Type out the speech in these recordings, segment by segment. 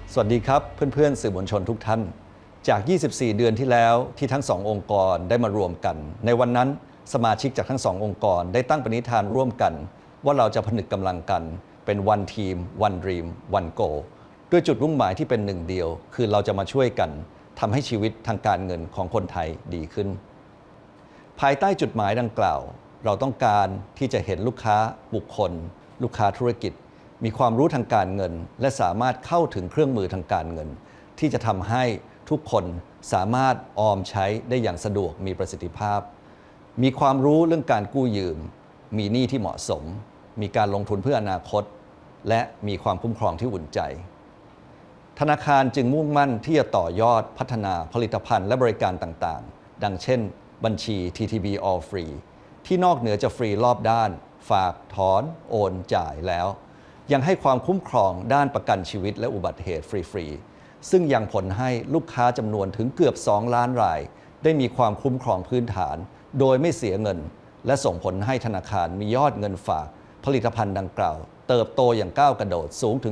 สวัสดีครับเพื่อนๆสื่อมวลชนทุกท่านจาก 24 เดือนที่แล้วที่ทั้งสององค์กรได้มารวมกันในวันนั้นสมาชิกจากทั้งสององค์กรได้ตั้งปณิธานร่วมกันว่าเราจะผนึกกำลังกันเป็น One Team One Dream One Goal ด้วยจุดมุ่งหมายที่เป็นหนึ่งเดียวคือเราจะมาช่วยกันทำให้ชีวิตทางการเงินของคนไทยดีขึ้นภายใต้จุดหมายดังกล่าวเราต้องการที่จะเห็นลูกค้าบุคคลลูกค้าธุรกิจมีความรู้ทางการเงินและสามารถเข้าถึงเครื่องมือทางการเงินที่จะทำให้ทุกคนสามารถออมใช้ได้อย่างสะดวกมีประสิทธิภาพมีความรู้เรื่องการกู้ยืมมีหนี้ที่เหมาะสมมีการลงทุนเพื่ออนาคตและมีความคุ้มครองที่อุ่นใจธนาคารจึงมุ่งมั่นที่จะต่อยอดพัฒนาผลิตภัณฑ์และบริการต่างๆดังเช่นบัญชี TTB All Free ที่นอกเหนือจะฟรีรอบด้านฝากถอนโอนจ่ายแล้วยังให้ความคุ้มครองด้านประกันชีวิตและอุบัติเหตุฟรีๆซึ่งยังผลให้ลูกค้าจำนวนถึงเกือบ2 ล้านรายได้มีความคุ้มครองพื้นฐานโดยไม่เสียเงินและส่งผลให้ธนาคารมียอดเงินฝากผลิตภัณฑ์ดังกล่าวเติบโตอย่างก้าวกระโดดสูงถึง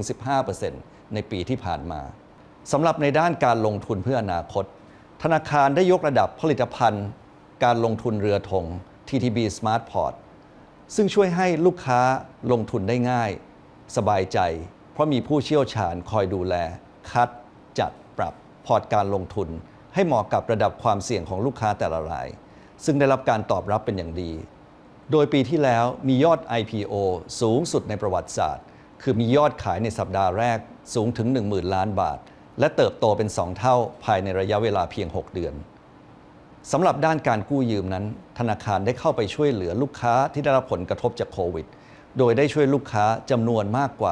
15% ในปีที่ผ่านมาสำหรับในด้านการลงทุนเพื่ออนาคตธนาคารได้ยกระดับผลิตภัณฑ์การลงทุนเรือธง TTB Smart Port ซึ่งช่วยให้ลูกค้าลงทุนได้ง่ายสบายใจเพราะมีผู้เชี่ยวชาญคอยดูแลคัดจัดปรับพอร์ตการลงทุนให้เหมาะกับระดับความเสี่ยงของลูกค้าแต่ละรายซึ่งได้รับการตอบรับเป็นอย่างดีโดยปีที่แล้วมียอด IPO สูงสุดในประวัติศาสตร์คือมียอดขายในสัปดาห์แรกสูงถึง 10,000 ล้านบาทและเติบโตเป็น2 เท่าภายในระยะเวลาเพียง6 เดือนสำหรับด้านการกู้ยืมนั้นธนาคารได้เข้าไปช่วยเหลือลูกค้าที่ได้รับผลกระทบจากโควิดโดยได้ช่วยลูกค้าจำนวนมากกว่า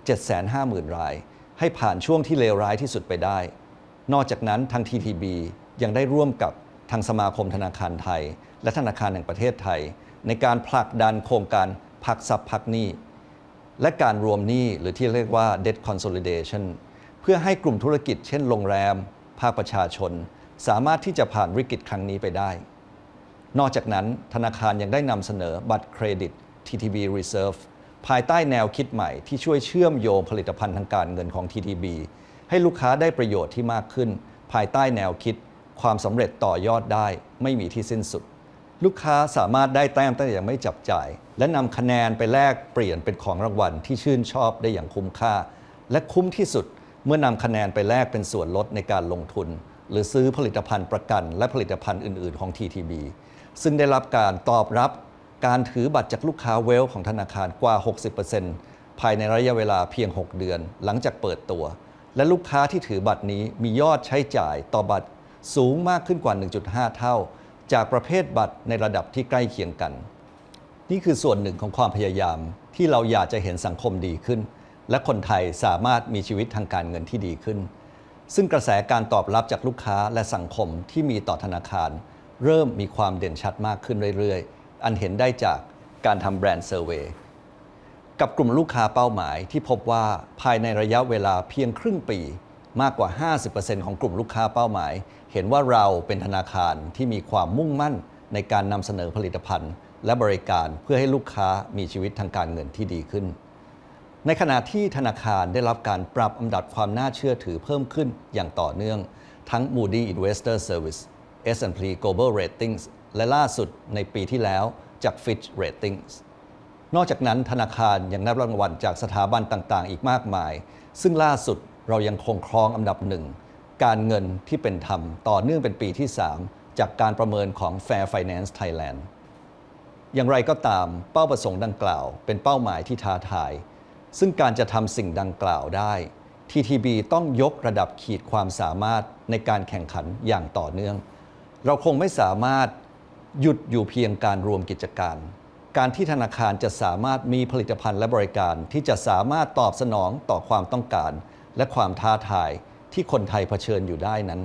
750,000 รายให้ผ่านช่วงที่เลวร้ายที่สุดไปได้นอกจากนั้นทาง TTB ยังได้ร่วมกับทางสมาคมธนาคารไทยและธนาคารแห่งประเทศไทยในการผลักดันโครงการพักทรัพย์พักหนี้และการรวมหนี้หรือที่เรียกว่า debt consolidation เพื่อให้กลุ่มธุรกิจเช่นโรงแรมภาคประชาชนสามารถที่จะผ่านวิกฤตครั้งนี้ไปได้นอกจากนั้นธนาคารยังได้นำเสนอบัตรเครดิต TTB Reserve ภายใต้แนวคิดใหม่ที่ช่วยเชื่อมโยงผลิตภัณฑ์ทางการเงินของ TTB ให้ลูกค้าได้ประโยชน์ที่มากขึ้นภายใต้แนวคิดความสำเร็จต่อยอดได้ไม่มีที่สิ้นสุดลูกค้าสามารถได้แต้มตั้งแต่ยังไม่จับจ่ายและนำคะแนนไปแลกเปลี่ยนเป็นของรางวัลที่ชื่นชอบได้อย่างคุ้มค่าและคุ้มที่สุดเมื่อนำคะแนนไปแลกเป็นส่วนลดในการลงทุนหรือซื้อผลิตภัณฑ์ประกันและผลิตภัณฑ์อื่นๆของ TTB ซึ่งได้รับการตอบรับการถือบัตรจากลูกค้าเวลของธนาคารกว่า 60% ภายในระยะเวลาเพียง 6 เดือนหลังจากเปิดตัวและลูกค้าที่ถือบัตรนี้มียอดใช้จ่ายต่อบัตรสูงมากขึ้นกว่า 1.5 เท่าจากประเภทบัตรในระดับที่ใกล้เคียงกันนี่คือส่วนหนึ่งของความพยายามที่เราอยากจะเห็นสังคมดีขึ้นและคนไทยสามารถมีชีวิตทางการเงินที่ดีขึ้นซึ่งกระแสการตอบรับจากลูกค้าและสังคมที่มีต่อธนาคารเริ่มมีความเด่นชัดมากขึ้นเรื่อยๆอันเห็นได้จากการทำแบรนด์เซอร์เวย์กับกลุ่มลูกค้าเป้าหมายที่พบว่าภายในระยะเวลาเพียงครึ่งปีมากกว่า 50% ของกลุ่มลูกค้าเป้าหมายเห็นว่าเราเป็นธนาคารที่มีความมุ่งมั่นในการนำเสนอผลิตภัณฑ์และบริการเพื่อให้ลูกค้ามีชีวิตทางการเงินที่ดีขึ้นในขณะที่ธนาคารได้รับการปรับอันดับความน่าเชื่อถือเพิ่มขึ้นอย่างต่อเนื่องทั้ง Moody Investor Service S&P Global Ratings และล่าสุดในปีที่แล้วจาก Fitch Ratings นอกจากนั้นธนาคารยังได้รับรางวัลจากสถาบันต่างๆอีกมากมายซึ่งล่าสุดเรายังคงครองอันดับหนึ่งการเงินที่เป็นธรรมต่อเนื่องเป็นปีที่ 3จากการประเมินของ Fair Finance Thailand อย่างไรก็ตามเป้าประสงค์ดังกล่าวเป็นเป้าหมายที่ท้าทายซึ่งการจะทำสิ่งดังกล่าวได้ TTB ต้องยกระดับขีดความสามารถในการแข่งขันอย่างต่อเนื่องเราคงไม่สามารถหยุดอยู่เพียงการรวมกิจการการที่ธนาคารจะสามารถมีผลิตภัณฑ์และบริการที่จะสามารถตอบสนองต่อความต้องการและความท้าทายที่คนไทยเผชิญอยู่ได้นั้น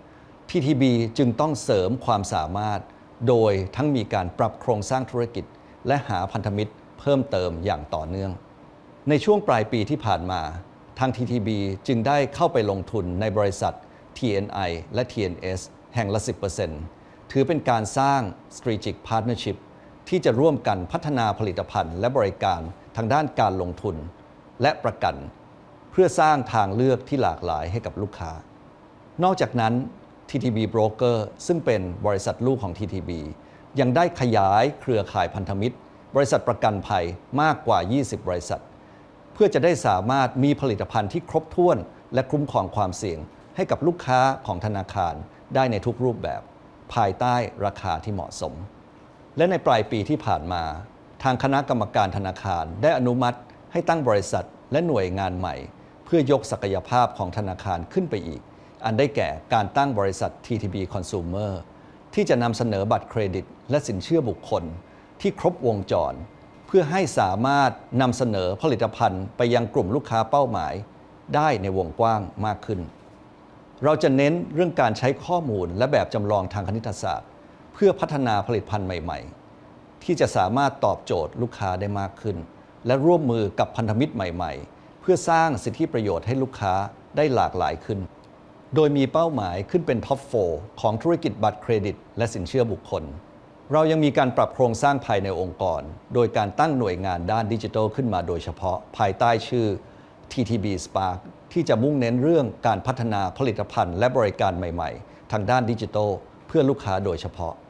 TTB จึงต้องเสริมความสามารถโดยทั้งมีการปรับโครงสร้างธุรกิจและหาพันธมิตรเพิ่มเติมอย่างต่อเนื่องในช่วงปลายปีที่ผ่านมาทาง TTB จึงได้เข้าไปลงทุนในบริษัท TNI และ TNS แห่งละ 10% ถือเป็นการสร้าง Strategic Partnership ที่จะร่วมกันพัฒนาผลิตภัณฑ์และบริการทางด้านการลงทุนและประกันเพื่อสร้างทางเลือกที่หลากหลายให้กับลูกค้านอกจากนั้น TTB Broker ซึ่งเป็นบริษัทลูกของ TTB ยังได้ขยายเครือข่ายพันธมิตรบริษัทประกันภัยมากกว่า 20 บริษัทเพื่อจะได้สามารถมีผลิตภัณฑ์ที่ครบถ้วนและคุ้มครองความเสี่ยงให้กับลูกค้าของธนาคารได้ในทุกรูปแบบภายใต้ราคาที่เหมาะสมและในปลายปีที่ผ่านมาทางคณะกรรมการธนาคารได้อนุมัติให้ตั้งบริษัทและหน่วยงานใหม่เพื่อยกศักยภาพของธนาคารขึ้นไปอีกอันได้แก่การตั้งบริษัท TTB Consumer ที่จะนำเสนอบัตรเครดิตและสินเชื่อบุคคลที่ครบวงจรเพื่อให้สามารถนำเสนอผลิตภัณฑ์ไปยังกลุ่มลูกค้าเป้าหมายได้ในวงกว้างมากขึ้นเราจะเน้นเรื่องการใช้ข้อมูลและแบบจำลองทางคณิตศาสตร์เพื่อพัฒนาผลิตภัณฑ์ใหม่ๆที่จะสามารถตอบโจทย์ลูกค้าได้มากขึ้นและร่วมมือกับพันธมิตรใหม่ๆเพื่อสร้างสิทธิประโยชน์ให้ลูกค้าได้หลากหลายขึ้นโดยมีเป้าหมายขึ้นเป็นท็อป 4 ของธุรกิจบัตรเครดิตและสินเชื่อบุคคลเรายังมีการปรับโครงสร้างภายในองค์กรโดยการตั้งหน่วยงานด้านดิจิทัลขึ้นมาโดยเฉพาะภายใต้ชื่อ TTB Spark ที่จะมุ่งเน้นเรื่องการพัฒนาผลิตภัณฑ์และบริการใหม่ๆทางด้านดิจิทัลเพื่อลูกค้าโดยเฉพาะ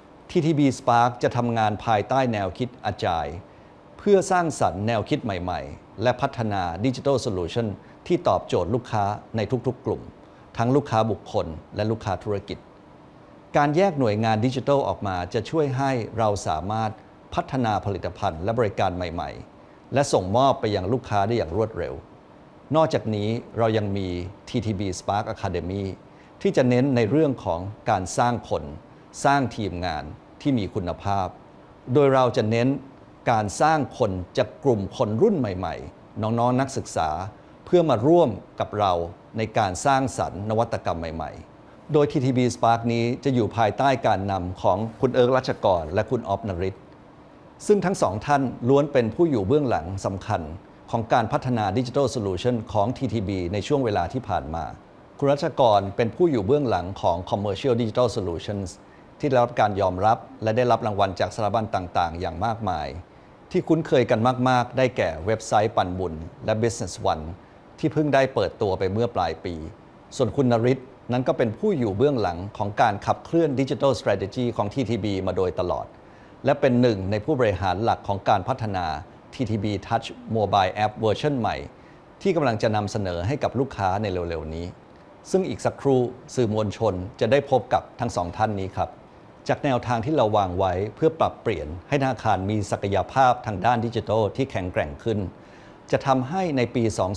TTB Spark จะทำงานภายใต้แนวคิด Agile เพื่อสร้างสรรค์แนวคิดใหม่ๆและพัฒนาดิจิทัลโซลูชันที่ตอบโจทย์ลูกค้าในทุกๆกลุ่มทั้งลูกค้าบุคคลและลูกค้าธุรกิจการแยกหน่วยงานดิจิทัลออกมาจะช่วยให้เราสามารถพัฒนาผลิตภัณฑ์และบริการใหม่ๆและส่งมอบไปยังลูกค้าได้อย่างรวดเร็วนอกจากนี้เรายังมี TTB Spark Academy ที่จะเน้นในเรื่องของการสร้างคนสร้างทีมงานที่มีคุณภาพโดยเราจะเน้นการสร้างคนจากกลุ่มคนรุ่นใหม่ๆน้องๆนักศึกษาเพื่อมาร่วมกับเราในการสร้างสรรค์นวัตกรรมใหม่ๆโดย TTB Spark นี้จะอยู่ภายใต้การนำของคุณเอิร์ก รัชกรและคุณอ๊อฟ นฤทธิ์ซึ่งทั้งสองท่านล้วนเป็นผู้อยู่เบื้องหลังสำคัญของการพัฒนาดิจิทัลโซลูชันของ TTB ในช่วงเวลาที่ผ่านมาคุณรัชกรเป็นผู้อยู่เบื้องหลังของ Commercial Digital Solutions ที่ได้รับการยอมรับและได้รับรางวัลจากสถาบันต่างๆอย่างมากมายที่คุ้นเคยกันมากๆได้แก่เว็บไซต์ปันบุญและ Business One ที่เพิ่งได้เปิดตัวไปเมื่อปลายปีส่วนคุณนฤทธิ์นั้นก็เป็นผู้อยู่เบื้องหลังของการขับเคลื่อน Digital Strategy ของ TTB มาโดยตลอดและเป็นหนึ่งในผู้บริหารหลักของการพัฒนา TTB Touch Mobile App เวอร์ชันใหม่ที่กำลังจะนำเสนอให้กับลูกค้าในเร็วๆนี้ซึ่งอีกสักครู่สื่อมวลชนจะได้พบกับทั้งสองท่านนี้ครับจากแนวทางที่เราวางไว้เพื่อปรับเปลี่ยนให้ธนาคารมีศักยภาพทางด้านดิจิทัลที่แข็งแกร่งขึ้นจะทำให้ในปี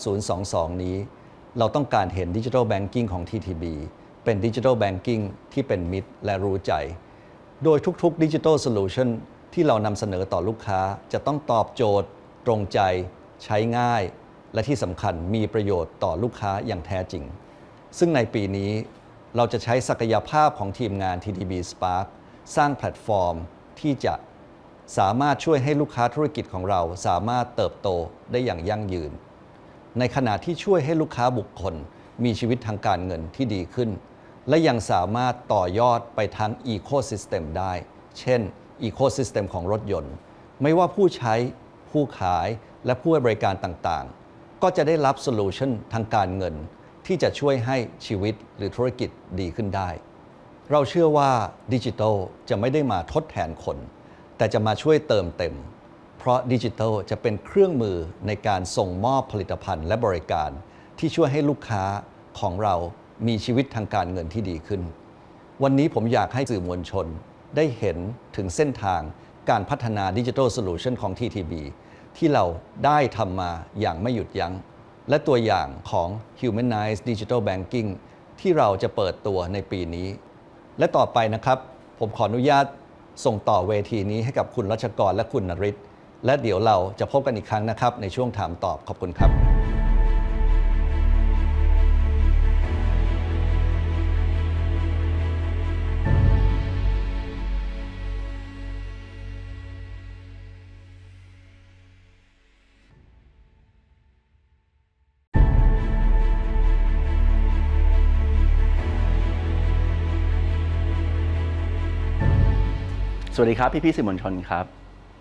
2022 นี้เราต้องการเห็นดิจิทัลแบงกิ้งของ TTB เป็นดิจิทัลแบงกิ้งที่เป็นมิตรและรู้ใจโดยทุกๆดิจิทัลโซลูชันที่เรานำเสนอต่อลูกค้าจะต้องตอบโจทย์ตรงใจใช้ง่ายและที่สำคัญมีประโยชน์ต่อลูกค้าอย่างแท้จริงซึ่งในปีนี้เราจะใช้ศักยภาพของทีมงาน TTB Spark สร้างแพลตฟอร์มที่จะสามารถช่วยให้ลูกค้าธุรกิจของเราสามารถเติบโตได้อย่างยั่งยืนในขณะที่ช่วยให้ลูกค้าบุคคลมีชีวิตทางการเงินที่ดีขึ้นและยังสามารถต่อยอดไปทั้ง Ecosystem ได้เช่น Ecosystem ของรถยนต์ไม่ว่าผู้ใช้ผู้ขายและผู้ให้บริการต่างๆก็จะได้รับโซลูชันทางการเงินที่จะช่วยให้ชีวิตหรือธุรกิจดีขึ้นได้เราเชื่อว่าดิจิทัลจะไม่ได้มาทดแทนคนแต่จะมาช่วยเติมเต็มเพราะดิจิทัลจะเป็นเครื่องมือในการส่งมอบผลิตภัณฑ์และบริการที่ช่วยให้ลูกค้าของเรามีชีวิตทางการเงินที่ดีขึ้นวันนี้ผมอยากให้สื่อมวลชนได้เห็นถึงเส้นทางการพัฒนาดิจิทัลโซลูชันของ TTB ที่เราได้ทำมาอย่างไม่หยุดยั้งและตัวอย่างของ Humanized Digital Banking ที่เราจะเปิดตัวในปีนี้และต่อไปนะครับผมขออนุญาตส่งต่อเวทีนี้ให้กับคุณรัชกรและคุณนฤทธิ์และเดี๋ยวเราจะพบกันอีกครั้งนะครับในช่วงถามตอบขอบคุณครับสวัสดีครับพี่ๆสื่อมวลชนครับ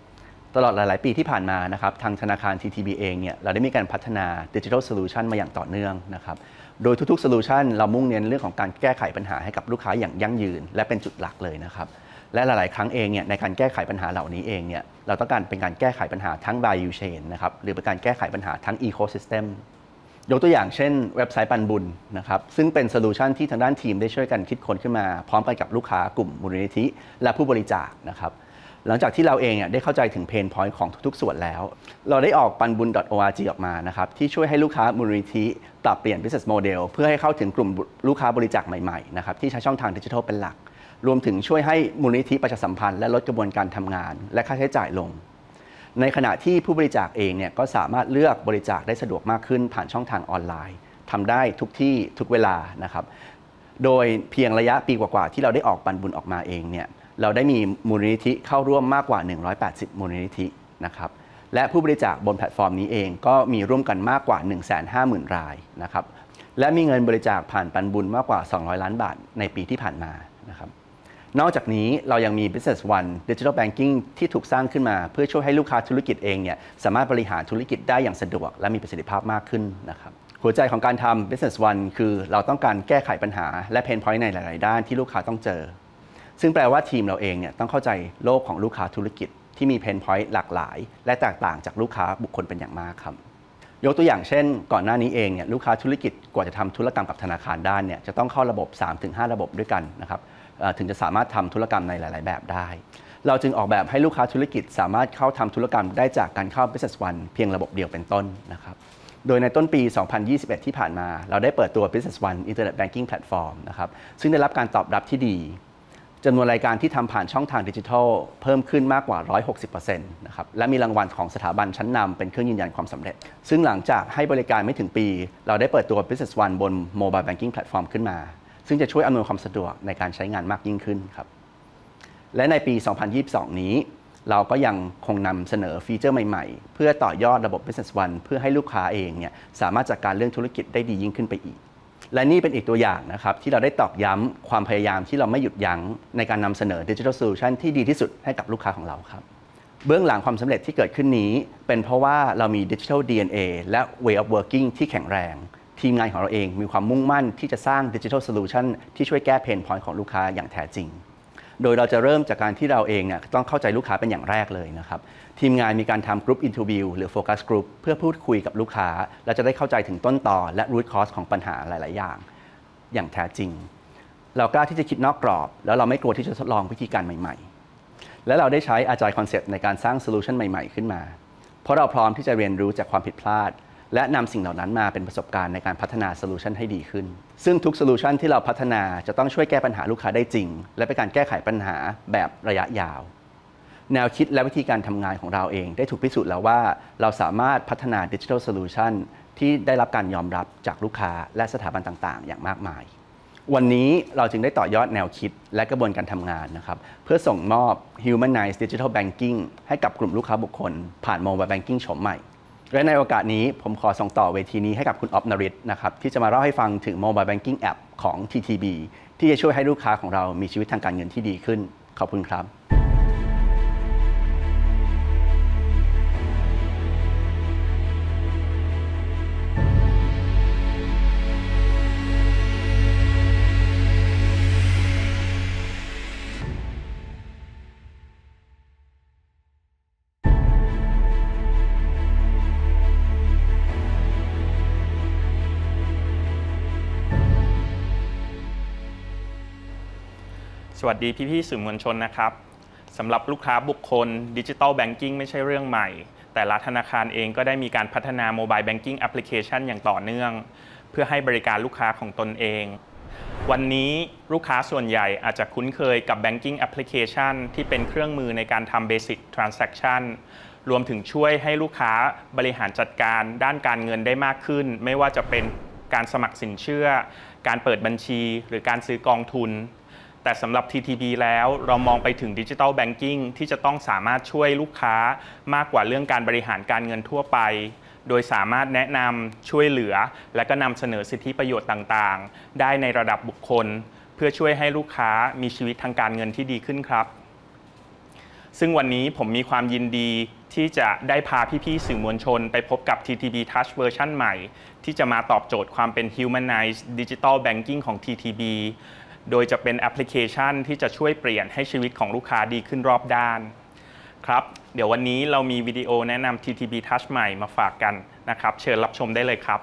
ตลอดหลายๆปีที่ผ่านมานะครับทางธนาคาร TTB เองเนี่ยเราได้มีการพัฒนา Digital Solution มาอย่างต่อเนื่องนะครับโดยทุกๆ Solution เรามุ่งเน้นเรื่องของการแก้ไขปัญหาให้กับลูกค้าอย่างยั่งยืนและเป็นจุดหลักเลยนะครับและหลายๆครั้งเองเนี่ยในการแก้ไขปัญหาเหล่านี้เองเนี่ยเราต้องการเป็นการแก้ไขปัญหาทั้ง value chain นะครับหรือเป็นการแก้ไขปัญหาทั้ง ecosystem ยกตัวอย่างเช่นเว็บไซต์ปันบุญนะครับซึ่งเป็นโซลูชันที่ทางด้านทีมได้ช่วยกันคิดค้นขึ้นมาพร้อมกันกับลูกค้ากลุ่มมูลนิธิและผู้บริจาคนะครับหลังจากที่เราเองได้เข้าใจถึงเพนพอยต์ของทุกๆส่วนแล้วเราได้ออกปันบุญ .org ออกมานะครับที่ช่วยให้ลูกค้ามูลนิธิปรับเปลี่ยน business model เพื่อให้เข้าถึงกลุ่มลูกค้าบริจาคใหม่ๆนะครับที่ใช้ช่องทางดิจิทัลเป็นหลักรวมถึงช่วยให้มูลนิธิประชาสัมพันธ์และลดกระบวนการทำงานและค่าใช้จ่ายลงในขณะที่ผู้บริจาคเองเนี่ยก็สามารถเลือกบริจาคได้สะดวกมากขึ้นผ่านช่องทางออนไลน์ทำได้ทุกที่ทุกเวลานะครับโดยเพียงระยะปีกว่าๆที่เราได้ออกปันบุญออกมาเองเนี่ยเราได้มีมูลนิธิเข้าร่วมมากกว่า180มูลนิธินะครับและผู้บริจาคบนแพลตฟอร์มนี้เองก็มีร่วมกันมากกว่า 150,000 รายนะครับและมีเงินบริจาคผ่านปันบุญมากกว่า200ล้านบาทในปีที่ผ่านมานะครับนอกจากนี้เรายังมี Business One Digital Banking ที่ถูกสร้างขึ้นมาเพื่อช่วยให้ลูกค้าธุรกิจเองเนี่ยสามารถบริหารธุรกิจได้อย่างสะดวกและมีประสิทธิภาพมากขึ้นนะครับหัวใจของการทำ Business One คือเราต้องการแก้ไขปัญหาและเพนพอยต์ในหลายๆด้านที่ลูกค้าต้องเจอซึ่งแปลว่าทีมเราเองเนี่ยต้องเข้าใจโลกของลูกค้าธุรกิจที่มีเพนพอยต์หลากหลายและแตกต่างจากลูกค้าบุคคลเป็นอย่างมากครับยกตัวอย่างเช่นก่อนหน้านี้เองเนี่ยลูกค้าธุรกิจกว่าจะทำธุรกรรมกับธนาคารได้เนี่ยจะต้องเข้าระบบ 3-5 ระบบด้วยกันนะครับถึงจะสามารถทำธุรกรรมในหลายๆแบบได้เราจึงออกแบบให้ลูกค้าธุรกิจสามารถเข้าทำธุรกรรมได้จากการเข้า Business One เพียงระบบเดียวเป็นต้นนะครับโดยในต้นปี 2021 ที่ผ่านมาเราได้เปิดตัว Business One Internet Banking Platform นะครับซึ่งได้รับการตอบรับที่ดีจำนวนรายการที่ทำผ่านช่องทางดิจิทัลเพิ่มขึ้นมากกว่า 160% นะครับและมีรางวัลของสถาบันชั้นนำเป็นเครื่องยืนยันความสำเร็จซึ่งหลังจากให้บริการไม่ถึงปีเราได้เปิดตัว Business One บน Mobile Banking Platform ขึ้นมาซึ่งจะช่วยอำนวยความสะดวกในการใช้งานมากยิ่งขึ้นครับและในปี 2022 นี้เราก็ยังคงนำเสนอฟีเจอร์ใหม่ๆเพื่อต่อยอดระบบ Business One เพื่อให้ลูกค้าเองเนี่ยสามารถจัดการเรื่องธุรกิจได้ดียิ่งขึ้นไปอีกและนี่เป็นอีกตัวอย่างนะครับที่เราได้ตอกย้ำความพยายามที่เราไม่หยุดยั้งในการนำเสนอ Digital Solution ที่ดีที่สุดให้กับลูกค้าของเราครับเบื้องหลังความสำเร็จที่เกิดขึ้นนี้เป็นเพราะว่าเรามี Digital DNA และ Way of Working ที่แข็งแรงทีมงานของเราเองมีความมุ่งมั่นที่จะสร้าง Digital Solution ที่ช่วยแก้เพนพอยต์ของลูกค้าอย่างแท้จริงโดยเราจะเริ่มจากการที่เราเองเนี่ยต้องเข้าใจลูกค้าเป็นอย่างแรกเลยนะครับทีมงานมีการทำ Group Interview หรือ Focus Group เพื่อพูดคุยกับลูกค้าและจะได้เข้าใจถึงต้นตอและ Root Cause ของปัญหาหลายๆอย่างแท้จริงเรากล้าที่จะคิดนอกกรอบแล้วเราไม่กลัวที่จะทดลองวิธีการใหม่ๆและเราได้ใช้ Agile Concept ในการสร้าง Solution ใหม่ๆขึ้นมาเพราะเราพร้อมที่จะเรียนรู้จากความผิดพลาดและนำสิ่งเหล่านั้นมาเป็นประสบการณ์ในการพัฒนาโซลูชันให้ดีขึ้นซึ่งทุกโซลูชันที่เราพัฒนาจะต้องช่วยแก้ปัญหาลูกค้าได้จริงและเป็นการแก้ไขปัญหาแบบระยะยาวแนวคิดและวิธีการทำงานของเราเองได้ถูกพิสูจน์แล้วว่าเราสามารถพัฒนาดิจิทัลโซลูชันที่ได้รับการยอมรับจากลูกค้าและสถาบันต่างๆอย่างมากมายวันนี้เราจึงได้ต่อยอดแนวคิดและกระบวนการทำงานนะครับเพื่อส่งมอบ Humanized Digital Banking ให้กับกลุ่มลูกค้าบุคคลผ่าน Mobile Banking โฉมใหม่และในโอกาสนี้ผมขอส่งต่อเวทีนี้ให้กับคุณอ๊อฟนฤทธิ์นะครับที่จะมาเล่าให้ฟังถึง Mobile Banking App ของ TTB ที่จะช่วยให้ลูกค้าของเรามีชีวิตทางการเงินที่ดีขึ้นขอบคุณครับสวัสดีพี่ๆสื่อมวลชนนะครับสำหรับลูกค้าบุคคล Digital Banking ไม่ใช่เรื่องใหม่แต่ละธนาคารเองก็ได้มีการพัฒนา Mobile Banking Application อย่างต่อเนื่องเพื่อให้บริการลูกค้าของตนเองวันนี้ลูกค้าส่วนใหญ่อาจจะคุ้นเคยกับ Banking Application ที่เป็นเครื่องมือในการทำ Basic Transaction รวมถึงช่วยให้ลูกค้าบริหารจัดการด้านการเงินได้มากขึ้นไม่ว่าจะเป็นการสมัครสินเชื่อการเปิดบัญชีหรือการซื้อกองทุนแต่สำหรับ TTB แล้วเรามองไปถึง Digital Banking ที่จะต้องสามารถช่วยลูกค้ามากกว่าเรื่องการบริหารการเงินทั่วไปโดยสามารถแนะนำช่วยเหลือและก็นำเสนอสิทธิประโยชน์ต่างๆได้ในระดับบุคคลเพื่อช่วยให้ลูกค้ามีชีวิตทางการเงินที่ดีขึ้นครับซึ่งวันนี้ผมมีความยินดีที่จะได้พาพี่ๆสื่อมวลชนไปพบกับ TTB Touch เวอร์ชันใหม่ที่จะมาตอบโจทย์ความเป็น Humanized Digital Banking ของ TTB โดยจะเป็นแอปพลิเคชันที่จะช่วยเปลี่ยนให้ชีวิตของลูกค้าดีขึ้นรอบด้านครับเดี๋ยววันนี้เรามีวิดีโอแนะนำ TTB Touch ใหม่มาฝากกันนะครับเชิญรับชมได้เลยครับ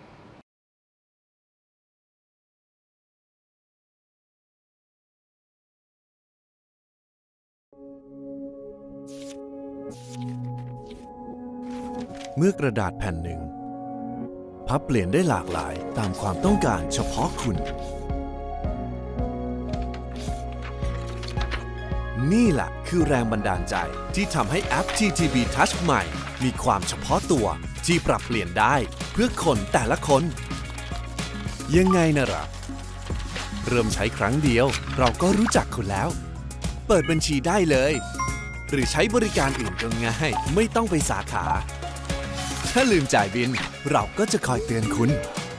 เมื่อกระดาษแผ่นหนึ่งพับเปลี่ยนได้หลากหลายตามความต้องการเฉพาะคุณนี่แหละคือแรงบันดาลใจที่ทำให้แอป TTB Touch ใหม่มีความเฉพาะตัวที่ปรับเปลี่ยนได้เพื่อคนแต่ละคนยังไงนะล่ะเริ่มใช้ครั้งเดียวเราก็รู้จักคุณแล้วเปิดบัญชีได้เลยหรือใช้บริการอื่นก็ง่ายไม่ต้องไปสาขาถ้าลืมจ่ายบิลเราก็จะคอยเตือนคุณ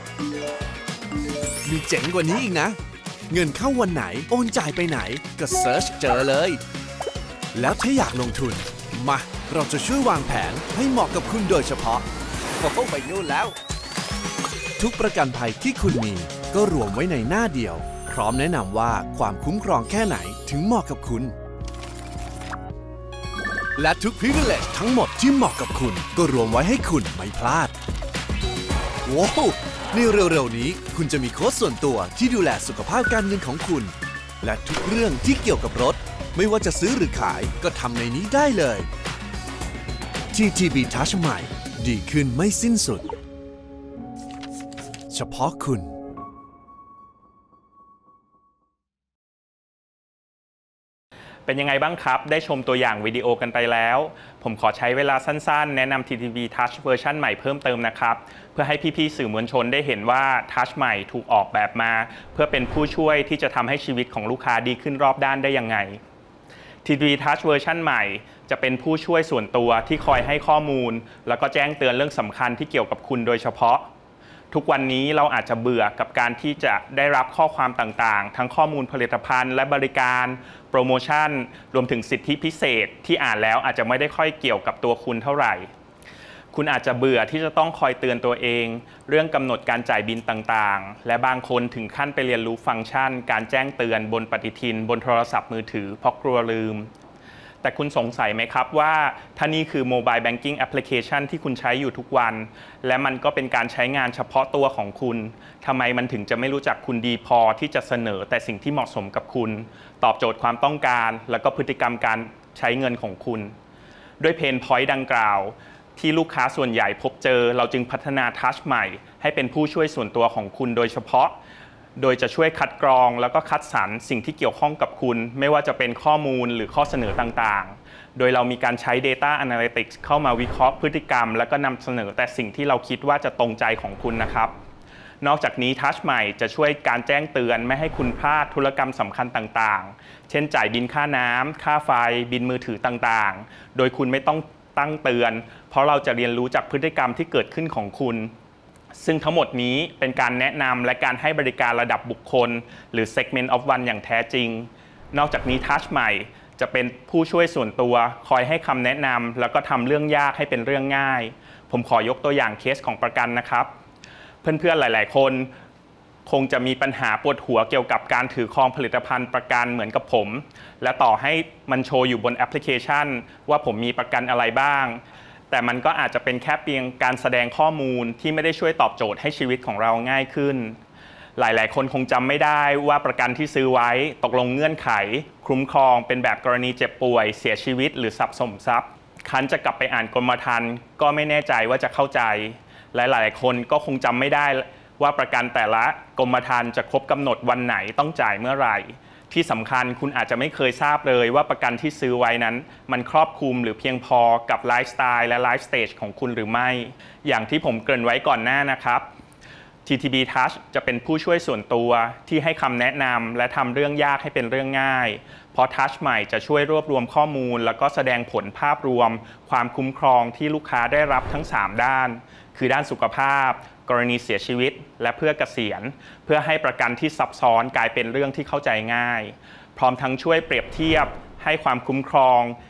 มีเจ๋งกว่านี้อีกนะเงินเข้าวันไหนโอนจ่ายไปไหนก็เซิร์ชเจอเลยแล้วถ้าอยากลงทุนมาเราจะช่วยวางแผนให้เหมาะกับคุณโดยเฉพาะไปนู่นแล้วทุกประกันภัยที่คุณมีก็รวมไว้ในหน้าเดียวพร้อมแนะนำว่าความคุ้มครองแค่ไหนถึงเหมาะกับคุณและทุก privilege ทั้งหมดที่เหมาะกับคุณก็รวมไว้ให้คุณไม่พลาดว้าวในเร็วๆนี้คุณจะมีโค้ชส่วนตัวที่ดูแลสุขภาพการเงินของคุณและทุกเรื่องที่เกี่ยวกับรถไม่ว่าจะซื้อหรือขายก็ทำในนี้ได้เลย TTB Touch ใหม่ดีขึ้นไม่สิ้นสุดเฉพาะคุณเป็นยังไงบ้างครับได้ชมตัวอย่างวิดีโอกันไปแล้วผมขอใช้เวลาสั้นๆแนะนำ TTB Touch เวอร์ชันใหม่เพิ่มเติมนะครับเพื่อให้พี่ๆสื่อมวลชนได้เห็นว่า Touch ใหม่ถูกออกแบบมาเพื่อเป็นผู้ช่วยที่จะทำให้ชีวิตของลูกค้าดีขึ้นรอบด้านได้ยังไง TTB Touch เวอร์ชันใหม่จะเป็นผู้ช่วยส่วนตัวที่คอยให้ข้อมูลแล้วก็แจ้งเตือนเรื่องสำคัญที่เกี่ยวกับคุณโดยเฉพาะทุกวันนี้เราอาจจะเบื่อกับการที่จะได้รับข้อความต่างๆทั้งข้อมูลผลิตภัณฑ์และบริการโปรโมชั่นรวมถึงสิทธิพิเศษที่อ่านแล้วอาจจะไม่ได้ค่อยเกี่ยวกับตัวคุณเท่าไหร่คุณอาจจะเบื่อที่จะต้องคอยเตือนตัวเองเรื่องกำหนดการจ่ายบิลต่างๆและบางคนถึงขั้นไปเรียนรู้ฟังก์ชันการแจ้งเตือนบนปฏิทินบนโทรศัพท์มือถือเพราะกลัวลืมแต่คุณสงสัยไหมครับว่าถ้านี่คือ Mobile Banking Application ที่คุณใช้อยู่ทุกวันและมันก็เป็นการใช้งานเฉพาะตัวของคุณทำไมมันถึงจะไม่รู้จักคุณดีพอที่จะเสนอแต่สิ่งที่เหมาะสมกับคุณตอบโจทย์ความต้องการและก็พฤติกรรมการใช้เงินของคุณด้วยเพนพอยต์ดังกล่าวที่ลูกค้าส่วนใหญ่พบเจอเราจึงพัฒนา Touch ใหม่ให้เป็นผู้ช่วยส่วนตัวของคุณโดยเฉพาะโดยจะช่วยคัดกรองแล้วก็คัดสรรสิ่งที่เกี่ยวข้องกับคุณไม่ว่าจะเป็นข้อมูลหรือข้อเสนอต่างๆโดยเรามีการใช้ Data Analytics เข้ามาวิเคราะห์พฤติกรรมแล้วก็นำเสนอแต่สิ่งที่เราคิดว่าจะตรงใจของคุณนะครับนอกจากนี้ Touch ใหม่จะช่วยการแจ้งเตือนไม่ให้คุณพลาดธุรกรรมสำคัญต่างๆเช่นจ่ายบิลค่าน้ำค่าไฟบิลมือถือต่างๆโดยคุณไม่ต้องตั้งเตือนเพราะเราจะเรียนรู้จากพฤติกรรมที่เกิดขึ้นของคุณซึ่งทั้งหมดนี้เป็นการแนะนำและการให้บริการระดับบุคคลหรือ Segment of One อย่างแท้จริงนอกจากนี้ Touch ใหม่จะเป็นผู้ช่วยส่วนตัวคอยให้คำแนะนำแล้วก็ทำเรื่องยากให้เป็นเรื่องง่ายผมขอยกตัวอย่างเคสของประกันนะครับเพื่อนๆหลายๆคนคงจะมีปัญหาปวดหัวเกี่ยวกับการถือครองผลิตภัณฑ์ประกันเหมือนกับผมและต่อให้มันโชว์อยู่บนแอปพลิเคชันว่าผมมีประกันอะไรบ้างแต่มันก็อาจจะเป็นแค่เพียงการแสดงข้อมูลที่ไม่ได้ช่วยตอบโจทย์ให้ชีวิตของเราง่ายขึ้นหลายๆคนคงจำไม่ได้ว่าประกันที่ซื้อไว้ตกลงเงื่อนไขคุ้มครองเป็นแบบกรณีเจ็บป่วยเสียชีวิตหรือทรัพย์สมทรัพย์คันจะกลับไปอ่านกรมธรรม์ก็ไม่แน่ใจว่าจะเข้าใจหลายๆคนก็คงจำไม่ได้ว่าประกันแต่ละกรมธรรม์จะครบกำหนดวันไหนต้องจ่ายเมื่อไหร่ที่สำคัญคุณอาจจะไม่เคยทราบเลยว่าประกันที่ซื้อไว้นั้นมันครอบคลุมหรือเพียงพอกับไลฟ์สไตล์และไลฟ์สเตจของคุณหรือไม่อย่างที่ผมเกริ่นไว้ก่อนหน้านะครับ TTB Touch จะเป็นผู้ช่วยส่วนตัวที่ให้คำแนะนำและทำเรื่องยากให้เป็นเรื่องง่ายเพราะ Touch ใหม่จะช่วยรวบรวมข้อมูลแล้วก็แสดงผลภาพรวมความคุ้มครองที่ลูกค้าได้รับทั้ง3ด้านคือด้านสุขภาพกรณีเสียชีวิตและเพื่อเกษียณเพื่อให้ประกันที่ซับซ้อนกลายเป็นเรื่องที่เข้าใจง่ายพร้อมทั้งช่วยเปรียบเทียบให้ความคุ้มครอง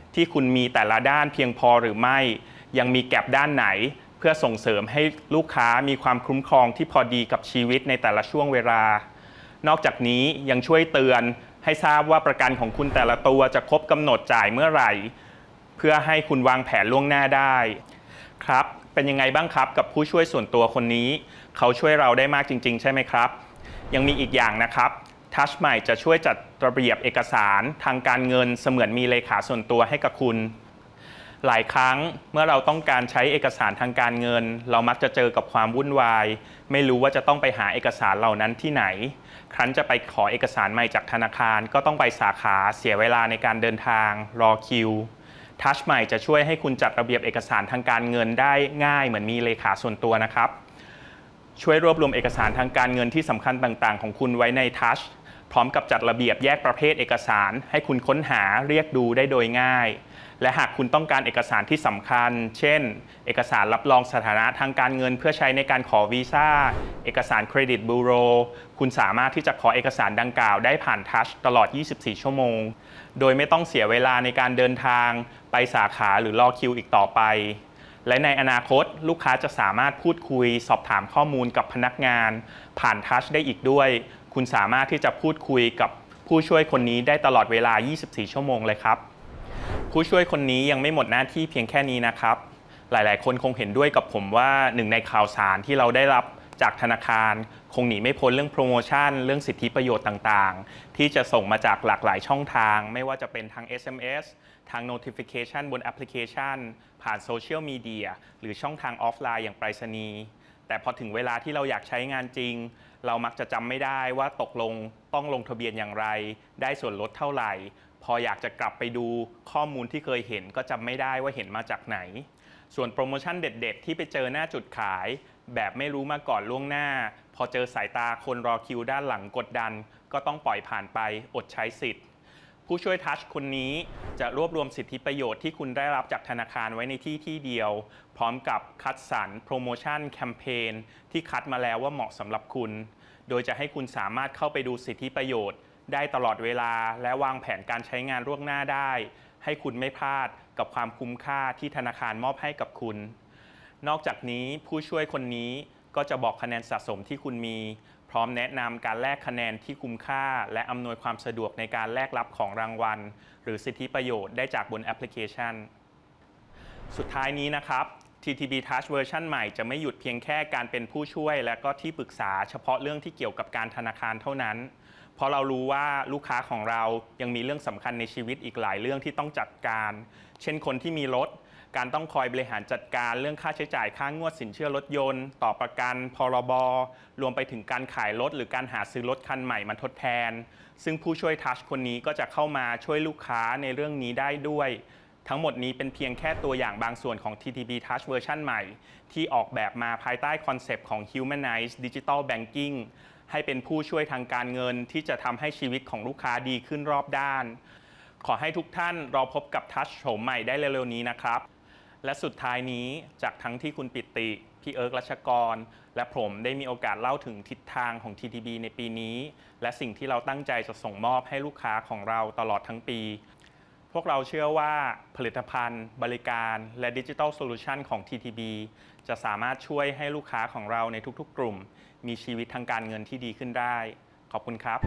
ที่คุณมีแต่ละด้านเพียงพอหรือไม่ยังมีแก็ปด้านไหนเพื่อส่งเสริมให้ลูกค้ามีความคุ้มครองที่พอดีกับชีวิตในแต่ละช่วงเวลานอกจากนี้ยังช่วยเตือนให้ทราบว่าประกันของคุณแต่ละตัวจะครบกำหนดจ่ายเมื่อไหร่เพื่อให้คุณวางแผนล่วงหน้าได้ครับเป็นยังไงบ้างครับกับผู้ช่วยส่วนตัวคนนี้เขาช่วยเราได้มากจริงๆใช่ไหมครับยังมีอีกอย่างนะครับTouch ใหม่จะช่วยจัดระเบียบเอกสารทางการเงินเสมือนมีเลขาส่วนตัวให้กับคุณหลายครั้งเมื่อเราต้องการใช้เอกสารทางการเงินเรามักจะเจอกับความวุ่นวายไม่รู้ว่าจะต้องไปหาเอกสารเหล่านั้นที่ไหนครั้นจะไปขอเอกสารใหม่จากธนาคารก็ต้องไปสาขาเสียเวลาในการเดินทางรอคิวTouch ใหม่จะช่วยให้คุณจัดระเบียบเอกสารทางการเงินได้ง่ายเหมือนมีเลขาส่วนตัวนะครับช่วยรวบรวมเอกสารทางการเงินที่สำคัญต่างๆของคุณไว้ใน Touch พร้อมกับจัดระเบียบแยกประเภทเอกสารให้คุณค้นหาเรียกดูได้โดยง่ายและหากคุณต้องการเอกสารที่สำคัญเช่นเอกสารรับรองสถานะทางการเงินเพื่อใช้ในการขอวีซ่าเอกสารเครดิตบูโรคุณสามารถที่จะขอเอกสารดังกล่าวได้ผ่าน Touch ตลอด 24 ชั่วโมงโดยไม่ต้องเสียเวลาในการเดินทางไปสาขาหรือรอคิวอีกต่อไปและในอนาคตลูกค้าจะสามารถพูดคุยสอบถามข้อมูลกับพนักงานผ่าน Touch ได้อีกด้วยคุณสามารถที่จะพูดคุยกับผู้ช่วยคนนี้ได้ตลอดเวลา 24 ชั่วโมงเลยครับผู้ช่วยคนนี้ยังไม่หมดหน้าที่เพียงแค่นี้นะครับหลายๆคนคงเห็นด้วยกับผมว่าหนึ่งในข่าวสารที่เราได้รับจากธนาคารคงหนีไม่พ้นเรื่องโปรโมชั่นเรื่องสิทธิประโยชน์ต่างๆที่จะส่งมาจากหลากหลายช่องทางไม่ว่าจะเป็นทาง SMS ทาง Notification บนแอปพลิเคชันผ่านโซเชียลมีเดียหรือช่องทางออฟไลน์อย่างไปรษณีย์แต่พอถึงเวลาที่เราอยากใช้งานจริงเรามักจะจำไม่ได้ว่าตกลงต้องลงทะเบียนอย่างไรได้ส่วนลดเท่าไหร่พออยากจะกลับไปดูข้อมูลที่เคยเห็นก็จำไม่ได้ว่าเห็นมาจากไหนส่วนโปรโมชั่นเด็ดๆที่ไปเจอหน้าจุดขายแบบไม่รู้มาก่อนล่วงหน้าพอเจอสายตาคนรอคิวด้านหลังกดดันก็ต้องปล่อยผ่านไปอดใช้สิทธิ์ผู้ช่วยทัชคนนี้จะรวบรวมสิทธิประโยชน์ที่คุณได้รับจากธนาคารไว้ในที่เดียวพร้อมกับคัดสรรโปรโมชั่นแคมเปญที่คัดมาแล้วว่าเหมาะสำหรับคุณโดยจะให้คุณสามารถเข้าไปดูสิทธิประโยชน์ได้ตลอดเวลาและวางแผนการใช้งานล่วงหน้าได้ให้คุณไม่พลาดกับความคุ้มค่าที่ธนาคารมอบให้กับคุณนอกจากนี้ผู้ช่วยคนนี้ก็จะบอกคะแนนสะสมที่คุณมีพร้อมแนะนำการแลกคะแนนที่คุ้มค่าและอำนวยความสะดวกในการแลกรับของรางวัลหรือสิทธิประโยชน์ได้จากบนแอปพลิเคชันสุดท้ายนี้นะครับ TTB Touch เวอร์ชันใหม่จะไม่หยุดเพียงแค่การเป็นผู้ช่วยและก็ที่ปรึกษาเฉพาะเรื่องที่เกี่ยวกับการธนาคารเท่านั้นเพราะเรารู้ว่าลูกค้าของเรายังมีเรื่องสำคัญในชีวิตอีกหลายเรื่องที่ต้องจัดการเช่นคนที่มีรถการต้องคอยบริหารจัดการเรื่องค่าใช้จ่ายค่างวดสินเชื่อรถยนต์ต่อประกันพรบรวมไปถึงการขายรถหรือการหาซื้อรถคันใหม่มาทดแทนซึ่งผู้ช่วยทัชคนนี้ก็จะเข้ามาช่วยลูกค้าในเรื่องนี้ได้ด้วยทั้งหมดนี้เป็นเพียงแค่ตัวอย่างบางส่วนของ TTB Touch เวอร์ชันใหม่ที่ออกแบบมาภายใต้คอนเซปต์ของ Humanized Digital Banking ให้เป็นผู้ช่วยทางการเงินที่จะทำให้ชีวิตของลูกค้าดีขึ้นรอบด้านขอให้ทุกท่านรอพบกับ Touch โฉมใหม่ได้เร็วๆนี้นะครับและสุดท้ายนี้จากทั้งที่คุณปิติพี่เอิร์กรัชกรและผมได้มีโอกาสเล่าถึงทิศทางของ TTB ในปีนี้และสิ่งที่เราตั้งใจจะส่งมอบให้ลูกค้าของเราตลอดทั้งปีพวกเราเชื่อว่าผลิตภัณฑ์บริการและดิจิทัลโซลูชันของ TTB จะสามารถช่วยให้ลูกค้าของเราในทุกๆกลุ่มมีชีวิตทางการเงินที่ดีขึ้นได้ขอบคุณครับ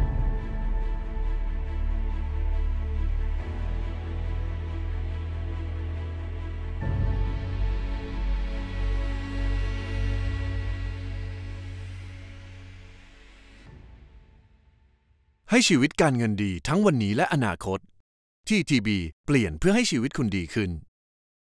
ให้ชีวิตการเงินดีทั้งวันนี้และอนาคต TTB เปลี่ยนเพื่อให้ชีวิตคุณดีขึ้น